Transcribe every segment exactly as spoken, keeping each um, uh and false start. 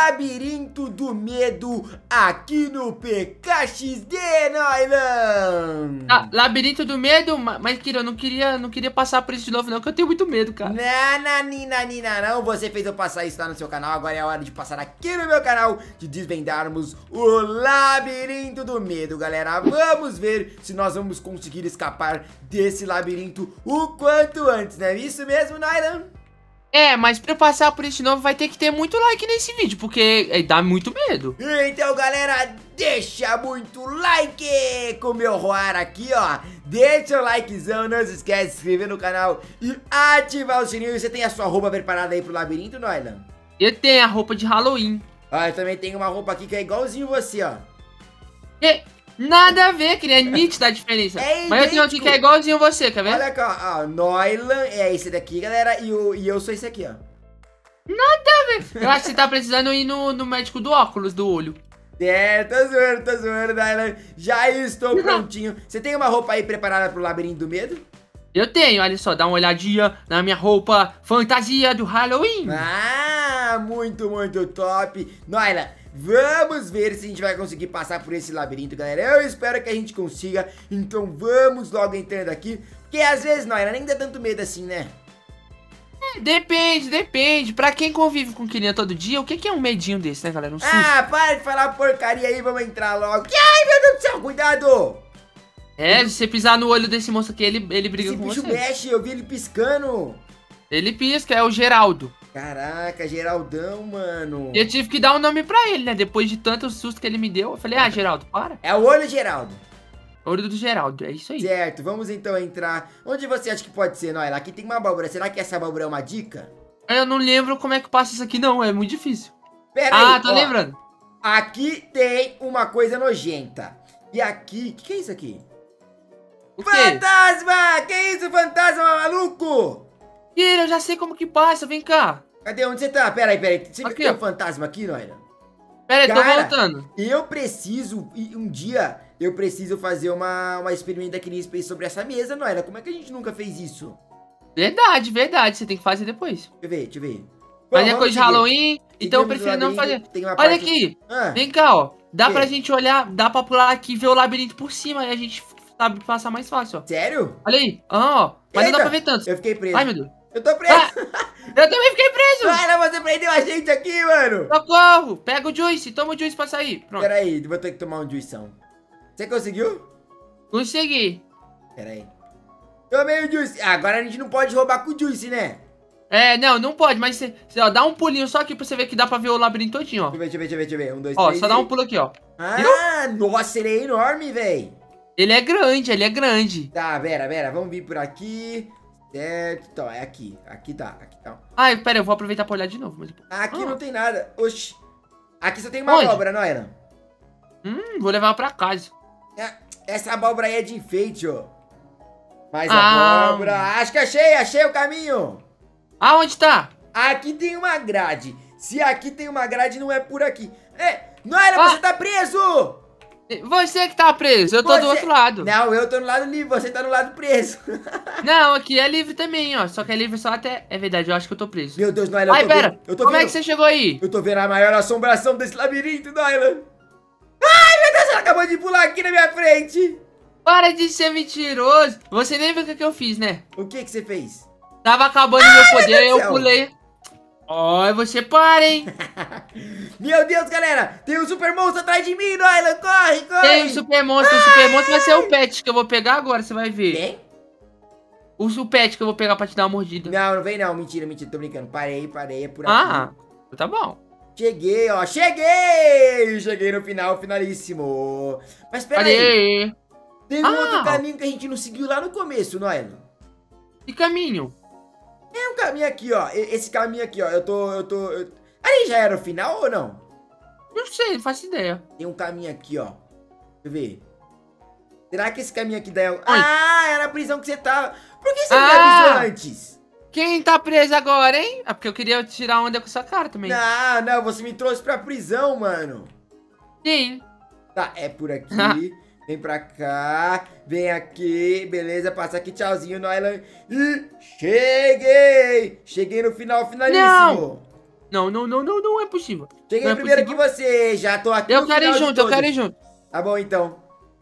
Labirinto do Medo aqui no P K X D, Noilan. Ah, Labirinto do Medo? Mas, Kira, eu não queria, não queria passar por isso de novo, não, que eu tenho muito medo, cara. Nananina, nina, não. Você fez eu passar isso lá no seu canal, agora é a hora de passar aqui no meu canal, de desvendarmos o Labirinto do Medo, galera. Vamos ver se nós vamos conseguir escapar desse labirinto o quanto antes, não é isso mesmo, Noilan? É, mas pra eu passar por isso de novo vai ter que ter muito like nesse vídeo, porque é, dá muito medo. Então, galera, deixa muito like com o meu roar aqui, ó. Deixa o likezão, não se esquece de se inscrever no canal e ativar o sininho. E você tem a sua roupa preparada aí pro labirinto, Noilan? Eu tenho a roupa de Halloween. Ah, eu também tenho uma roupa aqui que é igualzinho você, ó. E, nada a ver, que é nítida a diferença. É mas eu tenho aqui que é igualzinho você, quer ver? Olha aqui, ó, ó, Noilan é esse daqui, galera, e, o, e eu sou esse aqui, ó. Nada a ver. Eu acho que você tá precisando ir no, no médico do óculos, do olho. É, tô zoando, tô zoando, Noilan. Já estou prontinho. Você tem uma roupa aí preparada pro labirinto do medo? Eu tenho, olha só, dá uma olhadinha na minha roupa fantasia do Halloween. Ah, muito, muito top. Noilan, vamos ver se a gente vai conseguir passar por esse labirinto, galera. Eu espero que a gente consiga. Então vamos logo entrando aqui. Porque às vezes, Noilan, nem dá tanto medo assim, né? É, depende, depende. Pra quem convive com criança todo dia, o que, que é um medinho desse, né, galera? Um susto. Ah, para de falar porcaria aí, vamos entrar logo. Ai, meu Deus do céu, cuidado! É, se você pisar no olho desse moço aqui, ele, ele briga Esse com bicho você. mexe, eu vi ele piscando. Ele pisca, é o Geraldo. Caraca, Geraldão, mano. E eu tive que dar um nome pra ele, né? Depois de tanto susto que ele me deu, eu falei, ah, Geraldo, para. É o olho, Geraldo. Olho do Geraldo, é isso aí. Certo, vamos então entrar. Onde você acha que pode ser, Noilan? Aqui tem uma abóbora. Será que essa abóbora é uma dica? Eu não lembro como é que passa isso aqui, não. É muito difícil. Pera ah, aí, tô ó. lembrando. Aqui tem uma coisa nojenta. E aqui... O que, que é isso aqui? O quê? Fantasma! Que isso, fantasma maluco? Kira, eu já sei como que passa, vem cá. Cadê? Onde você tá? Pera aí, pera aí. Você viu Aqui, que tem ó. um fantasma aqui, Noilan? Pera aí, tô Cara, voltando. Eu preciso... e Um dia, eu preciso fazer uma, uma experimento que nem fez sobre essa mesa, Noilan. Como é que a gente nunca fez isso? Verdade, verdade, você tem que fazer depois. Deixa eu ver, deixa eu ver. Mas Bom, é vamos coisa de seguir. Halloween, então eu Seguimos prefiro o não fazer. labirinto, tem uma Olha parte- aqui, Ah. vem cá, ó. Dá Quê? pra gente olhar, dá pra pular aqui e ver o labirinto por cima, e a gente sabe passar mais fácil, ó. Sério? Olha aí, ah, ó. Mas não dá Eita, pra ver tanto. Eu fiquei preso. Ai, meu Deus. Eu tô preso. Ah, eu também fiquei preso. Cara, você prendeu a gente aqui, mano. Socorro, pega o Juice, toma o Juice pra sair. Pronto, Pera aí, vou ter que tomar um juição. Você conseguiu? consegui. Pera aí. Tomei o juice. Ah, agora a gente não pode roubar com o juice, né? É, não, não pode, mas você, você, ó, dá um pulinho só aqui pra você ver que dá pra ver o labirinto todinho, ó. Deixa eu ver, deixa eu ver, deixa eu ver, deixa eu ver. Um, dois, Ó, três. só dá e- um pulo aqui, ó. Ah, nossa, ele é enorme, velho. Ele é grande, ele é grande. Tá, pera, pera, vamos vir por aqui. Certo, então, é aqui. Aqui tá, aqui tá. Ai, pera, eu vou aproveitar pra olhar de novo. Mas... Aqui Ah. não tem nada. Oxi. Aqui só tem uma Onde? abóbora, não era? Hum, vou levar pra casa. É, essa abóbora aí é de enfeite, ó. Mais Ah. abóbora. Acho que achei, achei o caminho. Aonde tá? Aqui tem uma grade. Se aqui tem uma grade, não é por aqui. É, Noira, Ah. você tá preso! Você que tá preso, eu tô Você- do outro lado. Não, eu tô no lado livre, você tá no lado preso. Não, aqui é livre também, ó. Só que é livre só até... É verdade, eu acho que eu tô preso. Meu Deus, Noira, eu Ai, tô pera, vendo. Eu tô como vendo. é que você chegou aí? Eu tô vendo a maior assombração desse labirinto, Noira. Ai, meu Deus, ela acabou de pular aqui na minha frente. Para de ser mentiroso. Você nem viu o que, que eu fiz, né? O que que você fez? Tava acabando meu meu poder, Deus do eu céu. pulei. Ó, você para, hein? Meu Deus, galera, tem um super monstro atrás de mim, Noira, corre, corre. Tem o super monstro, o super monstro vai ser o pet que eu vou pegar agora, você vai ver. Quem? O seu pet que eu vou pegar pra te dar uma mordida. Não, não vem não, mentira, mentira, tô brincando. Parei, parei, é por aqui. Ah, tá bom. Cheguei, ó, cheguei! Cheguei no final, finalíssimo. Mas pera aí, Cadê? tem um Ah. outro caminho que a gente não seguiu lá no começo, Noela. Que caminho? Tem um caminho aqui, ó, e- esse caminho aqui, ó, eu tô, eu tô... Eu... Ali já era o final ou não? Não sei, não faço ideia. Tem um caminho aqui, ó. Deixa eu ver. Será que esse caminho aqui dá... Ah, era a prisão que você tava. Por que você não me Ah. avisou antes? Quem tá preso agora, hein? Ah, porque eu queria tirar onda com essa cara também. Não, não, você me trouxe pra prisão, mano. Sim. Tá, é por aqui. Vem pra cá. Vem aqui. Beleza, passa aqui. Tchauzinho, Noilan. E cheguei. Cheguei no final, finalíssimo. Não, não, não, não, não é possível. Cheguei não é primeiro possível. que você, já tô aqui Eu no quero ir final de junto, eu todos. quero ir junto. Tá bom, então.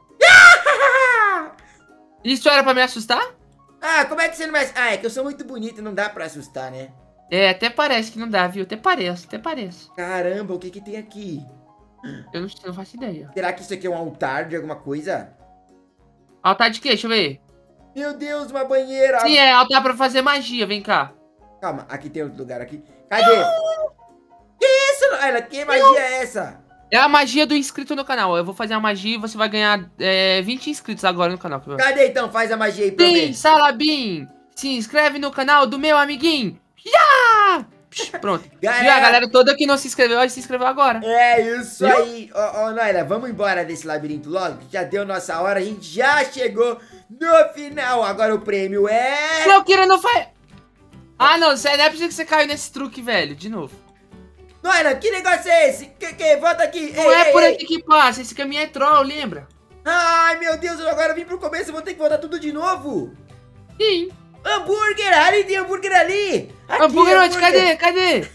Isso era pra me assustar? Ah, como é que você não vai... Ah, é que eu sou muito bonito, não dá pra assustar, né? É, até parece que não dá, viu? Até parece, até parece. Caramba, o que que tem aqui? Eu não, não faço ideia. Será que isso aqui é um altar de alguma coisa? Altar de quê? Deixa eu ver. Meu Deus, uma banheira. Sim, é altar pra fazer magia, vem cá. Calma, aqui tem outro lugar aqui. Cadê? Que isso? Ela, que magia é essa? É a magia do inscrito no canal. Eu vou fazer a magia e você vai ganhar é, vinte inscritos agora no canal. Cadê então? Faz a magia aí pra eu ver. Sim, Salabim! Se inscreve no canal do meu amiguinho. Já! Pronto. Galera... Viu? A galera toda que não se inscreveu, vai se inscreveu agora. É isso Viu? aí. Ô, ô, Noela, vamos embora desse labirinto logo, que já deu nossa hora. A gente já chegou no final. Agora o prêmio é... Meu querido, não faz... Ah, não. Não é possível que você caiu nesse truque, velho. De novo. Noela, que negócio é esse? Que, que? Volta aqui. Não ei, é ei, por ei. aqui que passa. Esse caminho é troll, lembra? Ai, meu Deus, eu agora vim pro começo. Eu vou ter que voltar tudo de novo. Sim. Hambúrguer, ali tem hambúrguer ali. Aqui, Hambúrguer onde? Cadê? Cadê?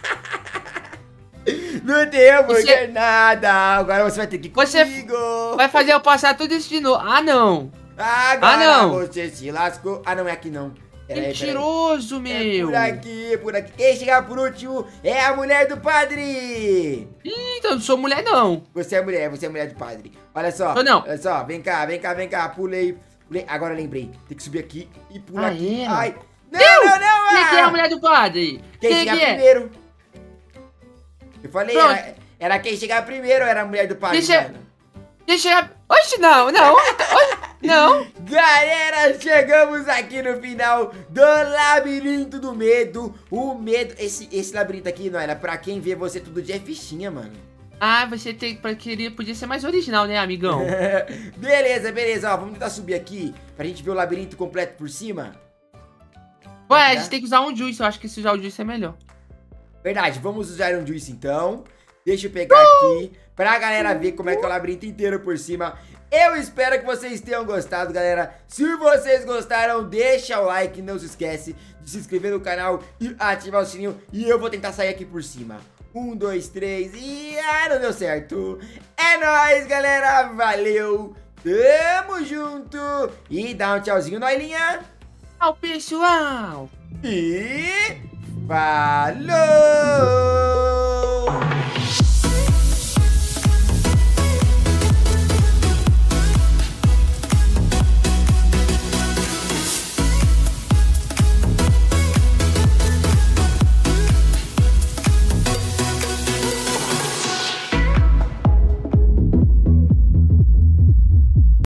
Não tem hambúrguer Você- nada. Agora você vai ter que ir Você comigo. vai fazer eu passar tudo isso de novo. Ah, não. Agora Ah, não. você se lascou. Ah, não, é aqui não. Peraí, peraí. Mentiroso, É meu. por aqui, por aqui. Quem chegar por último é a mulher do padre. Ih, então eu não sou mulher, não. Você é mulher, você é mulher do padre. Olha só. Eu não. Olha só, vem cá, vem cá, vem cá. Pulei. Pulei. Agora lembrei. Tem que subir aqui e pular Ah, aqui. é? Ai. Não, Viu? não, não. Quem que é a ah. mulher do padre? Quem, Quem chegar que é? primeiro. Eu falei, Pronto. era, era quem chegar primeiro, era a mulher do padre. Deixa- mano. Deixa eu... Oxe, não, não. Oxe, não. Galera, chegamos aqui no final do Labirinto do Medo. O medo, esse, esse labirinto aqui, não era pra quem vê você todo dia é fichinha, mano. Ah, você tem, pra- queria, podia ser mais original, né, amigão? Beleza, beleza, ó, vamos tentar subir aqui pra gente ver o labirinto completo por cima. Ué, a gente tem que usar um juice, eu acho que se usar o juice é melhor. Verdade, vamos usar um juice então. Deixa eu pegar aqui pra galera ver como é que é o labirinto inteiro por cima. Eu espero que vocês tenham gostado, galera. Se vocês gostaram, deixa o like, não se esquece de se inscrever no canal e ativar o sininho. E eu vou tentar sair aqui por cima. Um, dois, três e... Ah, não deu certo. É nóis, galera. Valeu. Tamo junto. E dá um tchauzinho, Noilinha. Tchau, pessoal. E... Falou!